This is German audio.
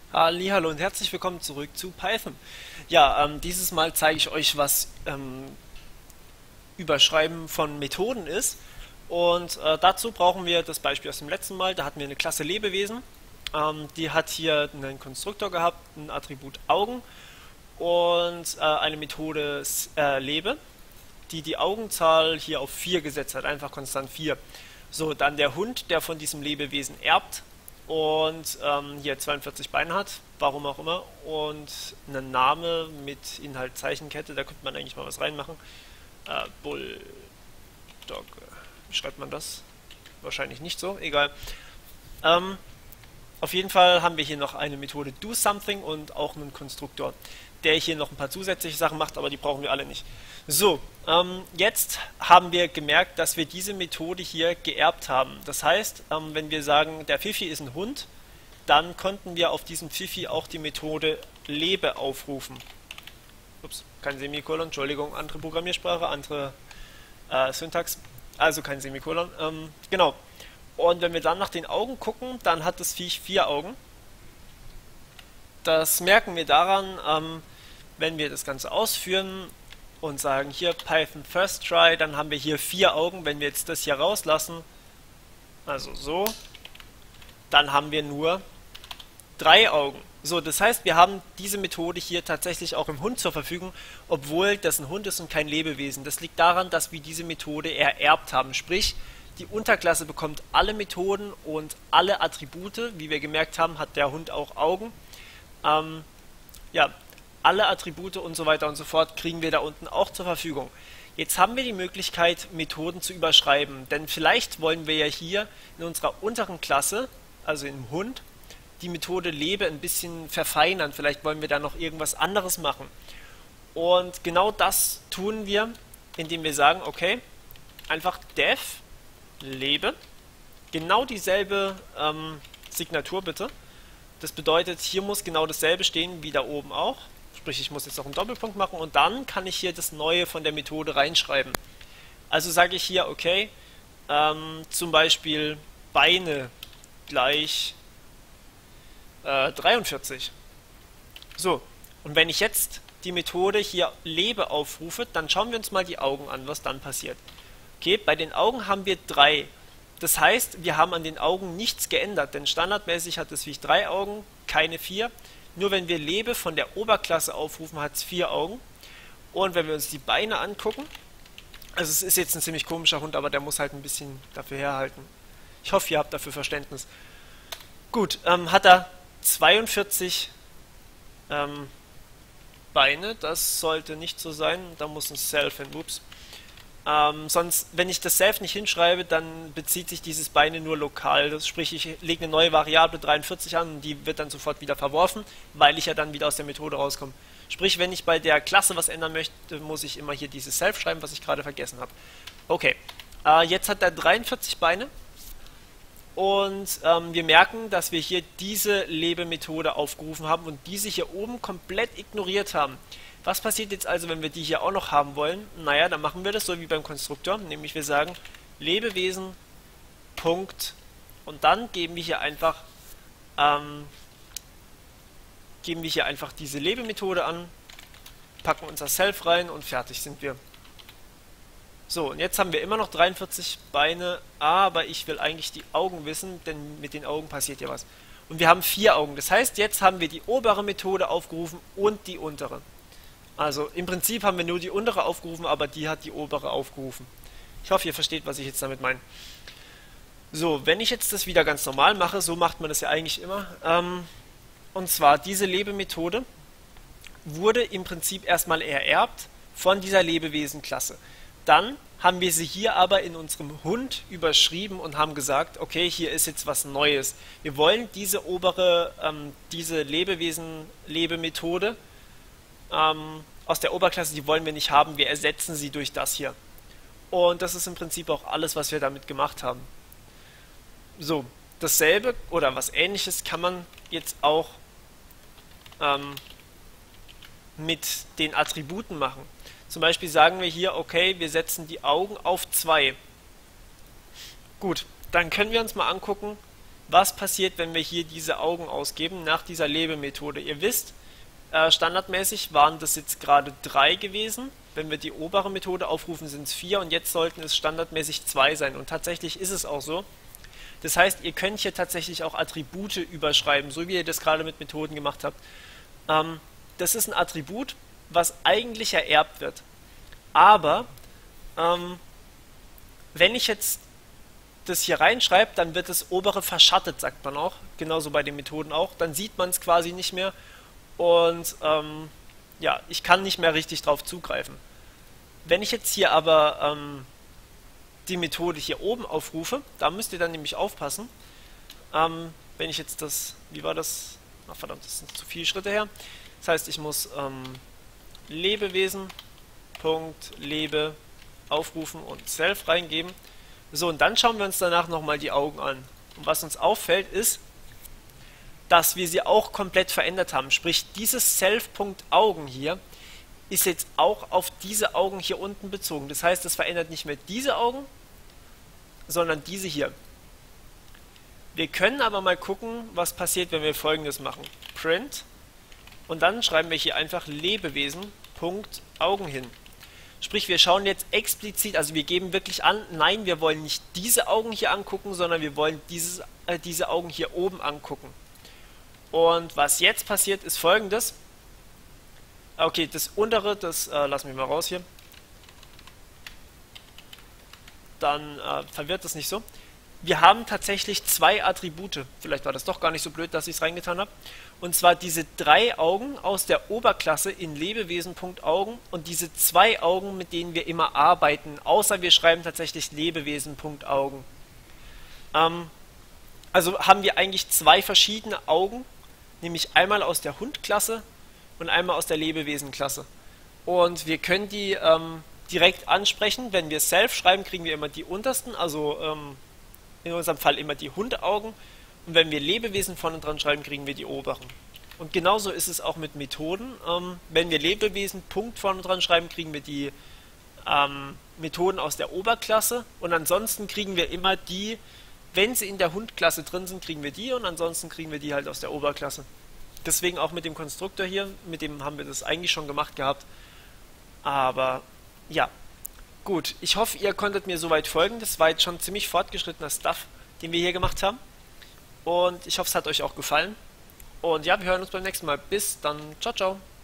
Hallo und herzlich willkommen zurück zu Python. Ja, dieses Mal zeige ich euch, was Überschreiben von Methoden ist. Und dazu brauchen wir das Beispiel aus dem letzten Mal. Da hatten wir eine Klasse Lebewesen. Die hat hier einen Konstruktor gehabt, ein Attribut Augen und eine Methode Lebe, die die Augenzahl hier auf 4 gesetzt hat, einfach konstant 4. So, dann der Hund, der von diesem Lebewesen erbt und hier 42 Beine hat, warum auch immer, und einen Name mit Inhalt Zeichenkette, da könnte man eigentlich mal was reinmachen. Bulldog, wie schreibt man das? Wahrscheinlich nicht so, egal. Ähm, auf jeden Fall haben wir hier noch eine Methode DoSomething und auch einen Konstruktor, der hier noch ein paar zusätzliche Sachen macht, aber die brauchen wir alle nicht. So, jetzt haben wir gemerkt, dass wir diese Methode hier geerbt haben. Das heißt, wenn wir sagen, der Pfiffi ist ein Hund, dann konnten wir auf diesem Pfiffi auch die Methode Lebe aufrufen. Ups, kein Semikolon, Entschuldigung, andere Programmiersprache, andere Syntax, also kein Semikolon. Genau. Und wenn wir dann nach den Augen gucken, dann hat das Viech 4 Augen. Das merken wir daran, wenn wir das Ganze ausführen und sagen hier Python First Try, dann haben wir hier 4 Augen. Wenn wir jetzt das hier rauslassen, also so, dann haben wir nur 3 Augen. So, das heißt, wir haben diese Methode hier tatsächlich auch im Hund zur Verfügung, obwohl das ein Hund ist und kein Lebewesen. Das liegt daran, dass wir diese Methode ererbt haben. Sprich, die Unterklasse bekommt alle Methoden und alle Attribute. Wie wir gemerkt haben, hat der Hund auch Augen. Ja, alle Attribute und so weiter und so fort kriegen wir da unten auch zur Verfügung. Jetzt haben wir die Möglichkeit, Methoden zu überschreiben, denn vielleicht wollen wir ja hier in unserer unteren Klasse, also im Hund, die Methode Lebe ein bisschen verfeinern. Vielleicht wollen wir da noch irgendwas anderes machen. Und genau das tun wir, indem wir sagen, okay, einfach def Lebe, genau dieselbe Signatur bitte. Das bedeutet, hier muss genau dasselbe stehen wie da oben auch. Sprich, ich muss jetzt noch einen Doppelpunkt machen und dann kann ich hier das Neue von der Methode reinschreiben. Also sage ich hier, okay, zum Beispiel Beine gleich 43. So, und wenn ich jetzt die Methode hier Lebe aufrufe, dann schauen wir uns mal die Augen an, was dann passiert. Okay, bei den Augen haben wir 3. Das heißt, wir haben an den Augen nichts geändert, denn standardmäßig hat das Viech 3 Augen, keine 4. Nur wenn wir Lebe von der Oberklasse aufrufen, hat es 4 Augen. Und wenn wir uns die Beine angucken, also es ist jetzt ein ziemlich komischer Hund, aber der muss halt ein bisschen dafür herhalten. Ich hoffe, ihr habt dafür Verständnis. Gut, hat er 42 Beine, das sollte nicht so sein, da muss ein Self hin, ups. Sonst, wenn ich das Self nicht hinschreibe, dann bezieht sich dieses Beine nur lokal. Das sprich, ich lege eine neue Variable 43 an und die wird dann sofort wieder verworfen, weil ich ja dann wieder aus der Methode rauskomme. Sprich, wenn ich bei der Klasse was ändern möchte, muss ich immer hier dieses Self schreiben, was ich gerade vergessen habe. Okay, jetzt hat er 43 Beine und wir merken, dass wir hier diese Lebemethode aufgerufen haben und diese hier oben komplett ignoriert haben. Was passiert jetzt also, wenn wir die hier auch noch haben wollen? Naja, dann machen wir das so wie beim Konstruktor, nämlich wir sagen Lebewesen, Punkt, und dann geben wir hier einfach diese Lebemethode an, packen unser Self rein und fertig sind wir. So, und jetzt haben wir immer noch 43 Beine, aber ich will eigentlich die Augen wissen, denn mit den Augen passiert ja was. Und wir haben 4 Augen, das heißt, jetzt haben wir die obere Methode aufgerufen und die untere. Also im Prinzip haben wir nur die untere aufgerufen, aber die hat die obere aufgerufen. Ich hoffe, ihr versteht, was ich jetzt damit meine. So, wenn ich jetzt das wieder ganz normal mache, so macht man das ja eigentlich immer. Und zwar, diese Lebemethode wurde im Prinzip erstmal ererbt von dieser Lebewesenklasse. Dann haben wir sie hier aber in unserem Hund überschrieben und haben gesagt, okay, hier ist jetzt was Neues. Wir wollen diese diese Lebewesen-Lebemethode aus der Oberklasse, die wollen wir nicht haben, wir ersetzen sie durch das hier. Und das ist im Prinzip auch alles, was wir damit gemacht haben. So, dasselbe oder was Ähnliches kann man jetzt auch mit den Attributen machen. Zum Beispiel sagen wir hier, okay, wir setzen die Augen auf 2. Gut, dann können wir uns mal angucken, was passiert, wenn wir hier diese Augen ausgeben nach dieser Lebe-Methode. Ihr wisst, standardmäßig waren das jetzt gerade 3 gewesen. Wenn wir die obere Methode aufrufen, sind es 4 und jetzt sollten es standardmäßig 2 sein. Und tatsächlich ist es auch so. Das heißt, ihr könnt hier tatsächlich auch Attribute überschreiben, so wie ihr das gerade mit Methoden gemacht habt. Das ist ein Attribut, was eigentlich ererbt wird. Aber wenn ich jetzt das hier reinschreibe, dann wird das obere verschattet, sagt man auch. Genauso bei den Methoden auch. Dann sieht man es quasi nicht mehr. Und ja, ich kann nicht mehr richtig drauf zugreifen. Wenn ich jetzt hier aber die Methode hier oben aufrufe, da müsst ihr dann nämlich aufpassen. Wenn ich jetzt das, wie war das? Ach verdammt, das sind zu viele Schritte her. Das heißt, ich muss Lebewesen, Punkt, Lebe aufrufen und Self reingeben. So, und dann schauen wir uns danach nochmal die Augen an. Und was uns auffällt ist, dass wir sie auch komplett verändert haben. Sprich, dieses Self-Punkt-Augen hier ist jetzt auch auf diese Augen hier unten bezogen. Das heißt, es verändert nicht mehr diese Augen, sondern diese hier. Wir können aber mal gucken, was passiert, wenn wir Folgendes machen. Print und dann schreiben wir hier einfach Lebewesen, Punkt, Augen hin. Sprich, wir schauen jetzt explizit, also wir geben wirklich an, nein, wir wollen nicht diese Augen hier angucken, sondern wir wollen diese Augen hier oben angucken. Und was jetzt passiert, ist Folgendes. Okay, das untere, das lassen wir mal raus hier. Dann verwirrt das nicht so. Wir haben tatsächlich 2 Attribute. Vielleicht war das doch gar nicht so blöd, dass ich es reingetan habe. Und zwar diese 3 Augen aus der Oberklasse in Lebewesen.Augen und diese 2 Augen, mit denen wir immer arbeiten, außer wir schreiben tatsächlich Lebewesen.Augen. Also haben wir eigentlich 2 verschiedene Augen, nämlich einmal aus der Hund-Klasse und einmal aus der Lebewesen-Klasse. Und wir können die direkt ansprechen. Wenn wir Self schreiben, kriegen wir immer die untersten, also in unserem Fall immer die Hundeaugen. Und wenn wir Lebewesen vorne dran schreiben, kriegen wir die oberen. Und genauso ist es auch mit Methoden. Wenn wir Lebewesen Punkt vorne dran schreiben, kriegen wir die Methoden aus der Oberklasse. Und ansonsten kriegen wir immer die, wenn sie in der Hundklasse drin sind, kriegen wir die. Und ansonsten kriegen wir die halt aus der Oberklasse. Deswegen auch mit dem Konstruktor hier, mit dem haben wir das eigentlich schon gemacht gehabt. Aber ja, gut. Ich hoffe, ihr konntet mir soweit folgen. Das war jetzt schon ziemlich fortgeschrittener Stuff, den wir hier gemacht haben. Und ich hoffe, es hat euch auch gefallen. Und ja, wir hören uns beim nächsten Mal. Bis dann. Ciao, ciao.